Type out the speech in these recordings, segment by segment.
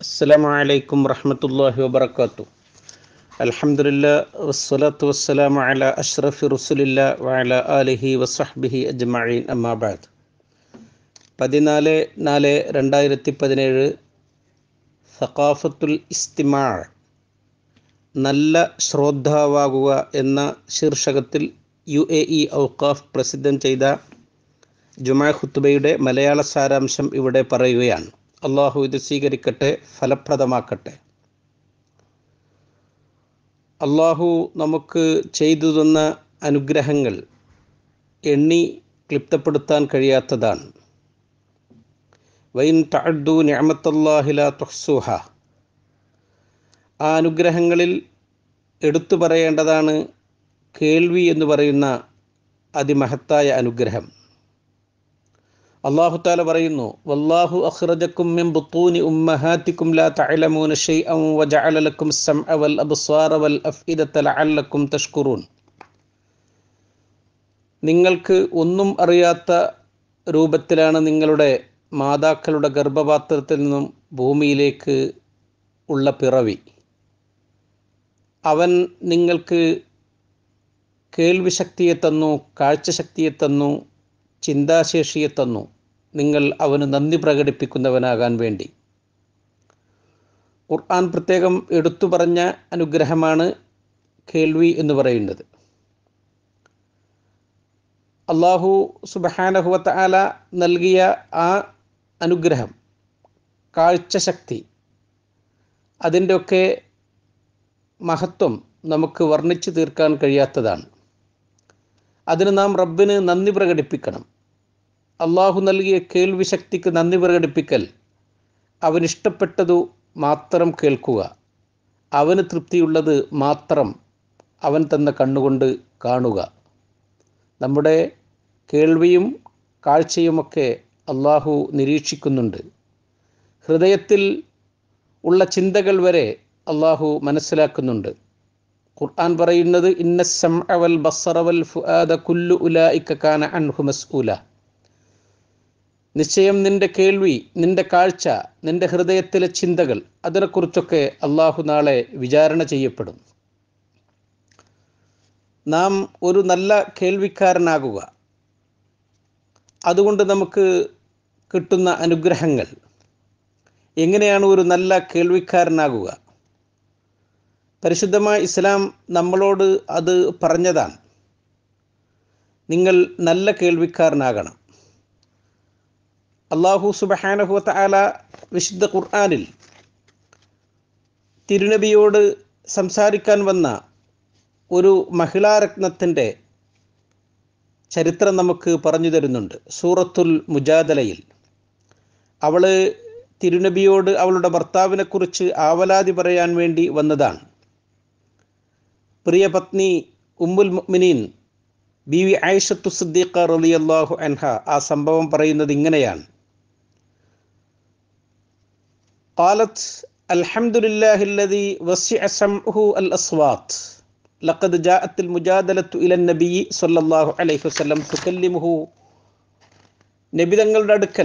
അസ്സലാമു അലൈക്കും വറഹ്മത്തുള്ളാഹി വബറകാതുഹു. അൽഹംദുലില്ലാഹി വസ്സലാത്തു വസ്സലാമു അലാ അഷ്റഫി റസൂലില്ലാഹി വഅലാ ആലിഹി വസഹ്ബിഹി അജ്മഈൻ. അമ്മാ ബഅദ്. 14/4/2017 സഖാഫത്തുൽ ഇസ്തിമാ, നല്ല ശ്രോതാവാകുക എന്ന ശീർഷകത്തിൽ UAE ഔഖാഫ് പ്രസിദ്ധം ചെയ്ത ജുമാ ഖുത്ബയുടെ മലയാള സാരാംശം ഇവിടെ പറയുകയാണ്. അള്ളാഹു ഇത് സ്വീകരിക്കട്ടെ, ഫലപ്രദമാക്കട്ടെ. അള്ളാഹു നമുക്ക് ചെയ്തു തന്ന അനുഗ്രഹങ്ങൾ എണ്ണി ക്ലിപ്തപ്പെടുത്താൻ കഴിയാത്തതാണ്. വൈൻ തഅദ്ദു നിഅമത്തല്ലാഹി ലാ തുഹ്സുഹ. ആ അനുഗ്രഹങ്ങളിൽ എടുത്തു പറയേണ്ടതാണ് കേൾവി എന്ന് പറയുന്ന അതിമഹത്തായ അനുഗ്രഹം. അല്ലാഹു തആല പറയുന്നു, വല്ലാഹു അഖ്റജക്കും മിൻ ബുത്തൂനി ഉമ്മഹാതിക്കും ലാ തഅലമൂന ശൈഅൻ വജഅല ലക്കും അസ്സംഅ വൽ അബ്സാറ വൽ അഫ്ഇദത ലഅല്ലക്കും തഷ്കുറൂൻ. നിങ്ങൾക്ക് ഒന്നും അറിയാത്ത രൂപത്തിലാണ് നിങ്ങളുടെ മാതാക്കളുടെ ഗർഭപാത്രത്തിൽ നിന്നും ഭൂമിയിലേക്ക് ഉള്ള പിറവി. അവൻ നിങ്ങൾക്ക് കേൾവിശക്തിയെ തന്നു, കാഴ്ചശക്തിയെ തന്നു, ചിന്താശേഷിയെ തന്നു, നിങ്ങൾ അവന് നന്ദി പ്രകടിപ്പിക്കുന്നവനാകാൻ വേണ്ടി. ഖുർആൻ പ്രത്യേകം എടുത്തു പറഞ്ഞ അനുഗ്രഹമാണ് കേൾവി എന്ന് പറയുന്നത്. അല്ലാഹു സുബ്ഹാനഹു വ തആല നൽകിയ ആ അനുഗ്രഹം, കാഴ്ചശക്തി, അതിൻ്റെയൊക്കെ മഹത്വം നമുക്ക് വർണ്ണിച്ചു തീർക്കാൻ കഴിയാത്തതാണ്. അതിന് നാം റബ്ബിന് നന്ദി പ്രകടിപ്പിക്കണം. അള്ളാഹു നൽകിയ കേൾവി ശക്തിക്ക് നന്ദി പ്രകടിപ്പിക്കൽ, അവനിഷ്ടപ്പെട്ടതു മാത്രം കേൾക്കുക, അവന് തൃപ്തിയുള്ളത് മാത്രം അവൻ തന്ന കണ്ണുകൊണ്ട് കാണുക. നമ്മുടെ കേൾവിയും കാഴ്ചയുമൊക്കെ അള്ളാഹു നിരീക്ഷിക്കുന്നുണ്ട്. ഹൃദയത്തിൽ ഉള്ള ചിന്തകൾ വരെ അള്ളാഹു മനസ്സിലാക്കുന്നുണ്ട്. ഖുർആൻ പറയുന്നത്, ഇന്ന സമഅ വൽ ബസ്സറ വൽ ഫുആദ കുല്ലു ഉലൈക കാന അൻഹു മസ്ഊല. നിശ്ചയം നിൻ്റെ കേൾവി, നിൻ്റെ കാഴ്ച, നിൻ്റെ ഹൃദയത്തിലെ ചിന്തകൾ, അതിനെക്കുറിച്ചൊക്കെ അള്ളാഹു നാളെ വിചാരണ ചെയ്യപ്പെടും. നാം ഒരു നല്ല കേൾവിക്കാരനാകുക, അതുകൊണ്ട് നമുക്ക് കിട്ടുന്ന അനുഗ്രഹങ്ങൾ. എങ്ങനെയാണ് ഒരു നല്ല കേൾവിക്കാരനാകുക? പരിശുദ്ധമായ ഇസ്ലാം നമ്മളോട് അത് പറഞ്ഞതാണ്. നിങ്ങൾ നല്ല കേൾവിക്കാരനാകണം. അല്ലാഹു സുബ്ഹാനഹു വ തആല വിശുദ്ധ ഖുർആനിൽ തിരുനബിയോട് സംസാരിക്കാൻ വന്ന ഒരു മഹിളാരത്നത്തിൻ്റെ ചരിത്രം നമുക്ക് പറഞ്ഞു തരുന്നുണ്ട്. സൂറത്തുൽ മുജാദലയിൽ അവൾ തിരുനബിയോട് അവളുടെ ഭർത്താവിനെക്കുറിച്ച് ആവലാതി പറയാൻ വേണ്ടി വന്നതാണ്. പ്രിയ പത്നി ഉമ്മുൽ മുഅ്മിനീൻ ബീവി ആയിഷത്തു സിദ്ദീഖ റളിയല്ലാഹു അൻഹ ആ സംഭവം പറയുന്നത് ഇങ്ങനെയാണ്. ഖാലത്ത് അൽഹംദുലില്ലാഹില്ലദീ വസിഅ സംഉഹു അൽ അസ്വാത്ത് ലഖദ് ജാഅത്തിൽ മുജാദലത്തു ഇലൻ നബി സ്വല്ലല്ലാഹു അലൈഹി വസല്ലം തുകല്ലിമുഹു. നബി തങ്ങളുടെ അടുക്കൽ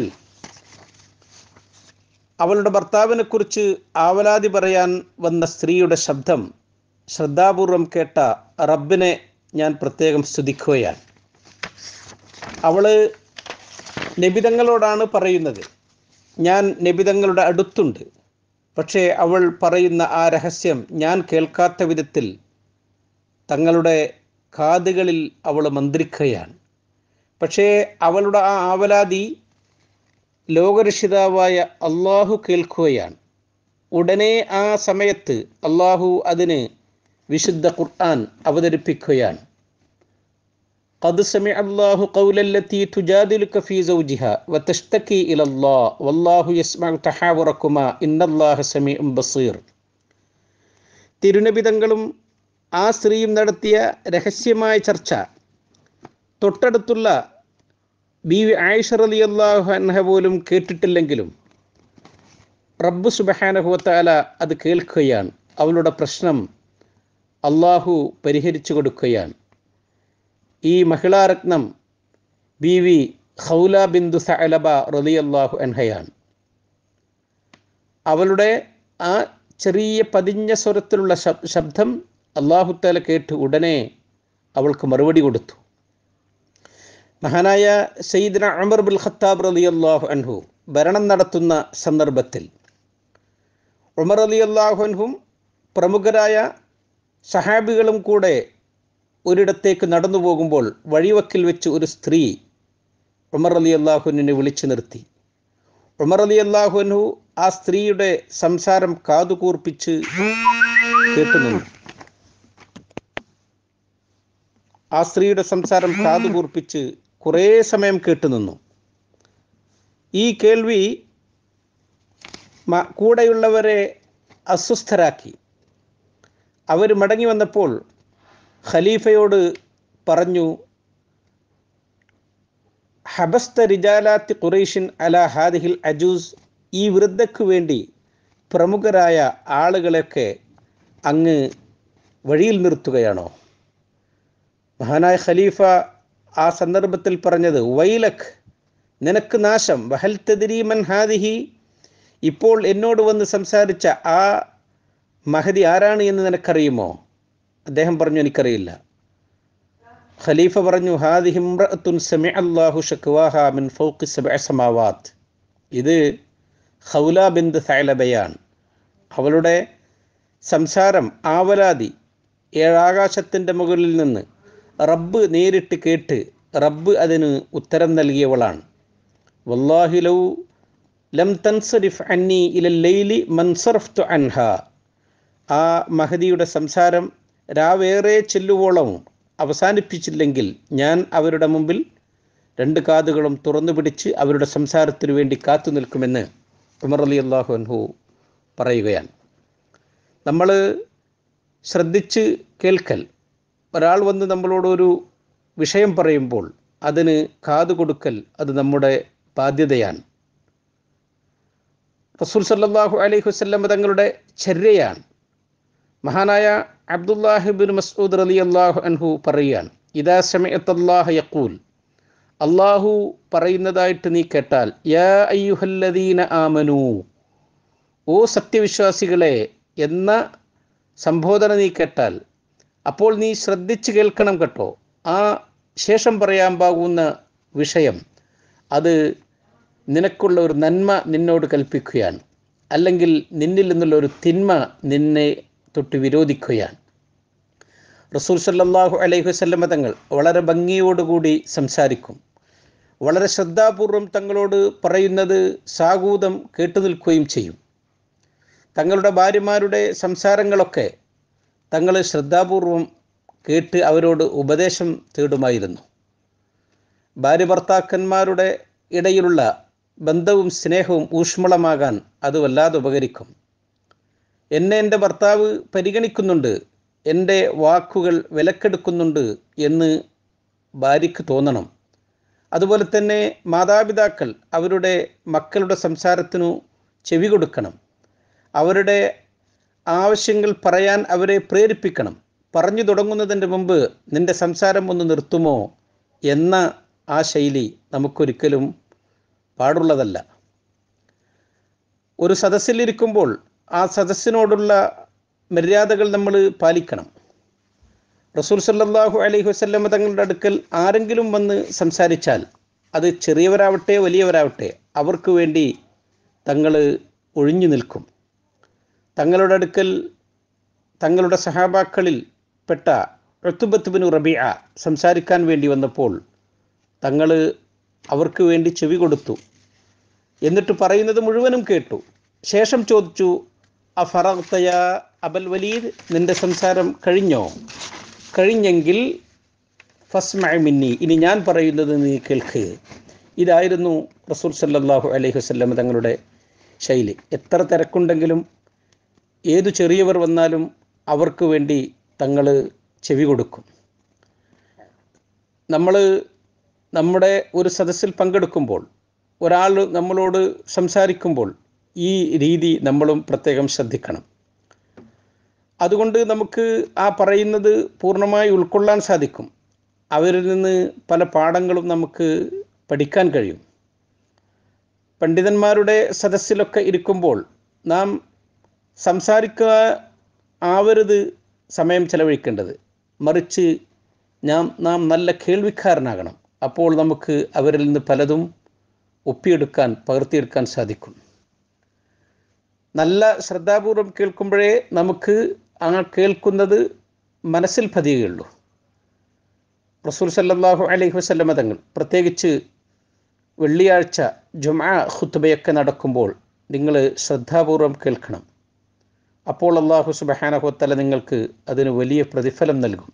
അവളുടെ ഭർത്താവിനെക്കുറിച്ച് ആവലാതി പറയാൻ വന്ന സ്ത്രീയുടെ ശബ്ദം ശ്രദ്ധാപൂർവം കേട്ട റബ്ബിനെ ഞാൻ പ്രത്യേകം സ്തുതിക്കുകയാണ്. അവൾ നബിതങ്ങളോടാണ് പറയുന്നത്, ഞാൻ നബിതങ്ങളുടെ അടുത്തുണ്ട്, പക്ഷേ അവൾ പറയുന്ന ആ രഹസ്യം ഞാൻ കേൾക്കാത്ത വിധത്തിൽ തങ്ങളുടെ കാതുകളിൽ അവൾ മന്ത്രിക്കുകയാണ്. പക്ഷേ അവളുടെ ആ ആവലാതി ലോകരക്ഷിതാവായ അള്ളാഹു കേൾക്കുകയാണ്. ഉടനെ ആ സമയത്ത് അള്ളാഹു അതിന് വിശുദ്ധ ഖുർആൻ അവതരിപ്പിക്കുകയാണ്. ഖദ് സമിഅ അല്ലാഹു ഖൗലല്ലതീ തുജാദിലുക ഫീ സൗജിഹാ വതഷ്തകീ ഇലല്ലാഹ് വല്ലാഹു യസ്മഉ തഹാവുറകുമാ ഇന്നല്ലാഹ സമീഉൻ ബസീർ. തിരുനബി തങ്ങളും ആ സ്ത്രീയും നടത്തിയ രഹസ്യമായ ചർച്ച തൊട്ടടുത്തുള്ള ബീവി ആയിഷ റളിയല്ലാഹു അൻഹ പോലും കേട്ടിട്ടില്ലെങ്കിലും റബ്ബ് സുബ്ഹാനഹു വ തആല അത് കേൾക്കുകയാണ്. അവളുടെ പ്രശ്നം അള്ളാഹു പരിഹരിച്ചു കൊടുക്കുകയാണ്. ഈ മഹിളാരത്നം ബീവി ഖൗല ബിന്തു സഅലബ റളിയല്ലാഹു അൻഹയാണ്. അവളുടെ ആ ചെറിയ പതിഞ്ഞ സ്വരത്തിലുള്ള ശബ്ദം അല്ലാഹു തആല കേട്ട് ഉടനെ അവൾക്ക് മറുപടി കൊടുത്തു. മഹാനായ സയ്യിദ്ന ഉമർ ബിൻ ഖത്താബ് റളിയല്ലാഹു അൻഹു ഭരണം നടത്തുന്ന സന്ദർഭത്തിൽ ഉമർ റളിയല്ലാഹു അൻഹും പ്രമുഖരായ സഹാബികളും കൂടെ ഒരിടത്തേക്ക് നടന്നു പോകുമ്പോൾ വഴിവക്കിൽ വെച്ച് ഒരു സ്ത്രീ ഉമർ റളിയല്ലാഹു അൻഹുവിനെ വിളിച്ചു നിർത്തി. ഉമർ റളിയല്ലാഹു അൻഹു ആ സ്ത്രീയുടെ സംസാരം കാതുകൂർപ്പിച്ച് കേട്ടുനിന്നു. ആ സ്ത്രീയുടെ സംസാരം കാതുകൂർപ്പിച്ച് കുറേ സമയം കേട്ടുനിന്നു. ഈ കേൾവി കൂടെയുള്ളവരെ അസ്വസ്ഥരാക്കി. അവർ മടങ്ങി വന്നപ്പോൾ ഖലീഫയോട് പറഞ്ഞു, ഹബസ്ത റിജാലാത്തി ഖുറൈഷിൻ അലാ ഹാദിഹിൽ അജൂസ്, ഈ വൃദ്ധയ്ക്ക് വേണ്ടി പ്രമുഖരായ ആളുകളെയൊക്കെ അങ്ങ് വഴിയിൽ നിർത്തുകയാണോ? മഹാനായ ഖലീഫ ആ സന്ദർഭത്തിൽ പറഞ്ഞത്, വൈലക്, നിനക്ക് നാശം, വഹൽ തദ്രീ മൻ ഹാദിഹി, ഇപ്പോൾ എന്നോട് വന്ന് സംസാരിച്ച ആ മഹദി ആരാണ് എന്ന് നിനക്കറിയുമോ? അദ്ദേഹം പറഞ്ഞു, എനിക്കറിയില്ല. ഖലീഫ പറഞ്ഞു, ഹാദിഹി ഇംറഅത്തുൻ സമിഅ അല്ലാഹു ശക്വാഹാ മിൻ ഫൗഖി സബ്ഇ സമാവാത്ത്, ഇത് ഖൗല ബിൻത് സഅലബയാണ്. അവളുടെ സംസാരം, ആവലാതി 7 ആകാശത്തിൻ്റെ മുകളിൽ നിന്ന് റബ്ബ് നേരിട്ട് കേട്ട് റബ്ബ് അതിന് ഉത്തരം നൽകിയവളാണ്. വല്ലാഹി ലൗ ലം തൻസരിഫ് അന്നി ഇലൽ ലൈലി മൻസറഫ്തു അൻഹാ, ആ മഹദിയുടെ സംസാരം രാവേറെ ചെല്ലുവോളവും അവസാനിപ്പിച്ചില്ലെങ്കിൽ ഞാൻ അവരുടെ മുമ്പിൽ 2 കാതുകളും തുറന്നു പിടിച്ച് അവരുടെ സംസാരത്തിനു വേണ്ടി കാത്തു നിൽക്കുമെന്ന് ഉമർ റളിയല്ലാഹു അൻഹു പറയുകയാണ്. നമ്മൾ ശ്രദ്ധിച്ച് കേൾക്കൽ, ഒരാൾ വന്ന് നമ്മളോടൊരു വിഷയം പറയുമ്പോൾ അതിന് കാതു കൊടുക്കൽ, അത് നമ്മുടെ ബാധ്യതയാണ്. റസൂൽ സല്ലല്ലാഹു അലൈഹി വസല്ലം തങ്ങളുടെ ചര്യയാണ്. മഹാനായ അബ്ദുല്ലാഹി ഇബ്നു മസ്ഊദ് റളിയല്ലാഹു അൻഹു പറയുകയാണ്, ഇദാ സമിഅത്തല്ലാഹ യഖൂൽ, അല്ലാഹു പറയുന്നതായിട്ട് നീ കേട്ടാൽ, യാ അയ്യുഹല്ലദീന ആമനൂ, ഓ സത്യവിശ്വാസികളെ എന്ന സംബോധന നീ കേട്ടാൽ, അപ്പോൾ നീ ശ്രദ്ധിച്ച് കേൾക്കണം കേട്ടോ. ആ ശേഷം പറയാൻ പോകുന്ന വിഷയം അത് നിനക്കുള്ള ഒരു നന്മ നിന്നോട് കൽപ്പിക്കുകയാണ്, അല്ലെങ്കിൽ നിന്നിൽ നിന്നുള്ള ഒരു തിന്മ നിന്നെ തൊട്ട് വിരോധിക്കുകയാണ്. റസൂൽ സല്ലല്ലാഹു അലൈഹി വസല്ലം തങ്ങൾ വളരെ ഭംഗിയോടുകൂടി സംസാരിക്കും. വളരെ ശ്രദ്ധാപൂർവം തങ്ങളോട് പറയുന്നത് സാഗൂതം കേട്ടു നിൽക്കുകയും ചെയ്യും. തങ്ങളുടെ ഭാര്യമാരുടെ സംസാരങ്ങളൊക്കെ തങ്ങൾ ശ്രദ്ധാപൂർവം കേട്ട് അവരോട് ഉപദേശം തേടുമായിരുന്നു. ഭാര്യ ഭർത്താക്കന്മാരുടെ ഇടയിലുള്ള ബന്ധവും സ്നേഹവും ഊഷ്മളമാകാൻ അത് വല്ലാതെ ഉപകരിക്കും. എന്നെ എൻ്റെ ഭർത്താവ് പരിഗണിക്കുന്നുണ്ട്, എൻ്റെ വാക്കുകൾ വിലക്കെടുക്കുന്നുണ്ട് എന്ന് ഭാര്യയ്ക്ക് തോന്നണം. അതുപോലെ തന്നെ മാതാപിതാക്കൾ അവരുടെ മക്കളുടെ സംസാരത്തിനു ചെവി കൊടുക്കണം. അവരുടെ ആവശ്യങ്ങൾ പറയാൻ അവരെ പ്രേരിപ്പിക്കണം. പറഞ്ഞു തുടങ്ങുന്നതിൻ്റെ മുമ്പ് നിൻ്റെ സംസാരം ഒന്ന് നിർത്തുമോ എന്ന ആ ശൈലി നമുക്കൊരിക്കലും പാടുള്ളതല്ല. ഒരു സദസ്സിലിരിക്കുമ്പോൾ ആ സദസ്സിനോടുള്ള മര്യാദകൾ നമ്മൾ പാലിക്കണം. റസൂൽ സല്ലല്ലാഹു അലൈഹി വസല്ലം തങ്ങളുടെ അടുക്കൽ ആരെങ്കിലും വന്ന് സംസാരിച്ചാൽ, അത് ചെറിയവരാവട്ടെ വലിയവരാവട്ടെ, അവർക്ക് വേണ്ടി തങ്ങൾ ഒഴിഞ്ഞു നിൽക്കും. തങ്ങളുടെ അടുക്കൽ തങ്ങളുടെ സഹാബാക്കളിൽ പെട്ട ഉത്ബത്ത് ബിൻ റബീഅ സംസാരിക്കാൻ വേണ്ടി വന്നപ്പോൾ തങ്ങൾ അവർക്ക് വേണ്ടി ചെവി കൊടുത്തു. എന്നിട്ട് പറയുന്നത് മുഴുവനും കേട്ടു. ശേഷം ചോദിച്ചു, അഫറഗ്ത യാ അബൽ വലീദ്, നിൻ്റെ സംസാരം കഴിഞ്ഞോ? കഴിഞ്ഞെങ്കിൽ ഫസ്മഅ മിന്നി, ഇനി ഞാൻ പറയുന്നത് നീ കേൾക്ക്. ഇതായിരുന്നു റസൂൽ സല്ലല്ലാഹു അലൈഹി വസല്ലം തങ്ങളുടെ ശൈലി. എത്ര തിരക്കുണ്ടെങ്കിലും ഏതു ചെറിയവർ വന്നാലും അവർക്ക് വേണ്ടി തങ്ങൾ ചെവി കൊടുക്കും. നമ്മൾ നമ്മുടെ ഒരു സദസ്സിൽ പങ്കെടുക്കുമ്പോൾ, ഒരാൾ നമ്മളോട് സംസാരിക്കുമ്പോൾ ഈ രീതി നമ്മളും പ്രത്യേകം ശ്രദ്ധിക്കണം. അതുകൊണ്ട് നമുക്ക് ആ പറയുന്നത് പൂർണ്ണമായി ഉൾക്കൊള്ളാൻ സാധിക്കും. അവരിൽ നിന്ന് പല പാഠങ്ങളും നമുക്ക് പഠിക്കാൻ കഴിയും. പണ്ഡിതന്മാരുടെ സദസ്സിലൊക്കെ ഇരിക്കുമ്പോൾ നാം സംസാരിക്കുക ആവരുത് സമയം ചെലവഴിക്കേണ്ടത്, മറിച്ച് നാം നല്ല കേൾവിക്കാരനാകണം. അപ്പോൾ നമുക്ക് അവരിൽ നിന്ന് പലതും ഒപ്പിയെടുക്കാൻ, പകർത്തിയെടുക്കാൻ സാധിക്കും. നല്ല ശ്രദ്ധാപൂർവം കേൾക്കുമ്പോഴേ നമുക്ക് ആ കേൾക്കുന്നത് മനസ്സിൽ പതിയുകയുള്ളൂ. റസൂൽ സല്ലല്ലാഹു അലൈഹി വസല്ലമ തങ്ങൾ പ്രത്യേകിച്ച് വെള്ളിയാഴ്ച ജുമുഅ ഖുത്ബയൊക്കെ നടക്കുമ്പോൾ നിങ്ങൾ ശ്രദ്ധാപൂർവം കേൾക്കണം. അപ്പോൾ അല്ലാഹു സുബ്ഹാനഹു വ തആല നിങ്ങൾക്ക് അതിന് വലിയ പ്രതിഫലം നൽകും.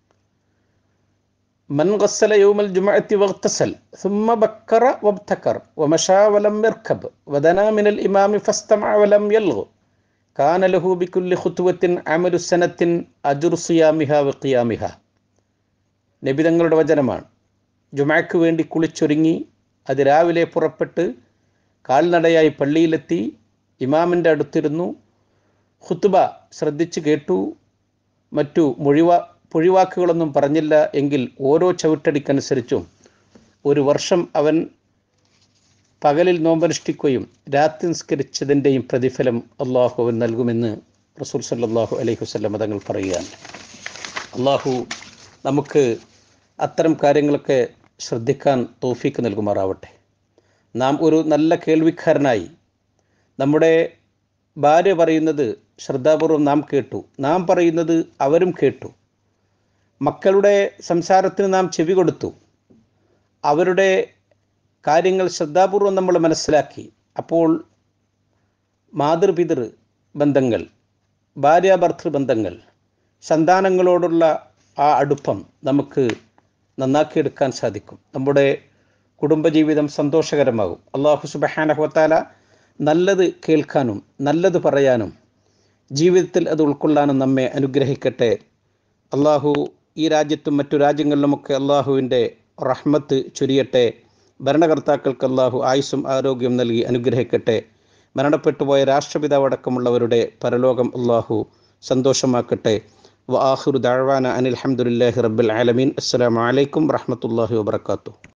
മൻ ഗസ്സല യൗമൽ ജുമുഅത്തി വഗ്തസൽ ثم ബക്കറ വബ്തകർ വമശാ വലം യർകബ് വദനാ മിനൽ ഇമാമി ഫസ്തമഅ വലം യൽഗ കാന ലഹു ബികുല്ലി ഖുത്വത്തിൻ അമലു സനത്തിൻ അജ്റു സിയാമിഹാ വഖിയാമിഹാ. നബി തങ്ങളുടെ വചനമാണ്. ജുമുഅക്ക് വേണ്ടി കുളിച്ചൊരുങ്ങി അതിരാവിലെ പുറപ്പെട്ട് കാൽനടയായി പള്ളിയിലെത്തി ഇമാമിൻ്റെ അടുത്തിരുന്നു, ഖുത്ബ ശ്രദ്ധിച്ച് കേട്ടു, മറ്റു പൊഴിവാക്കുകളൊന്നും പറഞ്ഞില്ല എങ്കിൽ ഓരോ ചവിട്ടടിക്കനുസരിച്ചും 1 വർഷം അവൻ പകലിൽ നോമ്പനുഷ്ഠിക്കുകയും രാത്രി നിസ്കരിച്ചതിൻ്റെയും പ്രതിഫലം അള്ളാഹു അവൻ നൽകുമെന്ന് റസൂൽ സല്ലല്ലാഹു അലൈഹി വസല്ലം തങ്ങൾ പറയുകയാണ്. അള്ളാഹു നമുക്ക് അത്തരം കാര്യങ്ങളൊക്കെ ശ്രദ്ധിക്കാൻ തൗഫീക്ക് നൽകുമാറാവട്ടെ. നാം ഒരു നല്ല കേൾവിക്കാരനായി നമ്മുടെ ഭാര്യ പറയുന്നത് ശ്രദ്ധാപൂർവം നാം കേട്ടു, നാം പറയുന്നത് അവരും കേട്ടു, മക്കളുടെ സംസാരത്തിന് നാം ചെവി കൊടുത്തു, അവരുടെ കാര്യങ്ങൾ ശ്രദ്ധാപൂർവം നമ്മൾ മനസ്സിലാക്കി. അപ്പോൾ മാതൃപിതൃ ബന്ധങ്ങൾ, ഭാര്യാഭർത്തൃ ബന്ധങ്ങൾ, സന്താനങ്ങളോടുള്ള ആ അടുപ്പം നമുക്ക് നന്നാക്കിയെടുക്കാൻ സാധിക്കും. നമ്മുടെ കുടുംബജീവിതം സന്തോഷകരമാകും. അല്ലാഹു സുബ്ഹാനഹു വ തആല നല്ലത് കേൾക്കാനും നല്ലത് പറയാനും ജീവിതത്തിൽ അത് ഉൾക്കൊള്ളാനും നമ്മെ അനുഗ്രഹിക്കട്ടെ. അല്ലാഹു ഈ രാജ്യത്തും മറ്റു രാജ്യങ്ങളിലുമൊക്കെ അല്ലാഹുവിൻ്റെ റഹ്മത്ത് ചൊരിയട്ടെ. ഭരണകർത്താക്കൾക്ക് അല്ലാഹു ആയുസ്സും ആരോഗ്യം നൽകി അനുഗ്രഹിക്കട്ടെ. മരണപ്പെട്ടുപോയ രാഷ്ട്രപിതാവ് അടക്കമുള്ളവരുടെ പരലോകം അല്ലാഹു സന്തോഷമാക്കട്ടെ. വആഖിറു ദഅവാന അനിൽ ഹംദുലില്ലാഹി റബ്ബിൽ ആലമീൻ. അസ്സലാമു അലൈക്കും വറഹ്മത്തുള്ളാഹി വബറകാതുഹു.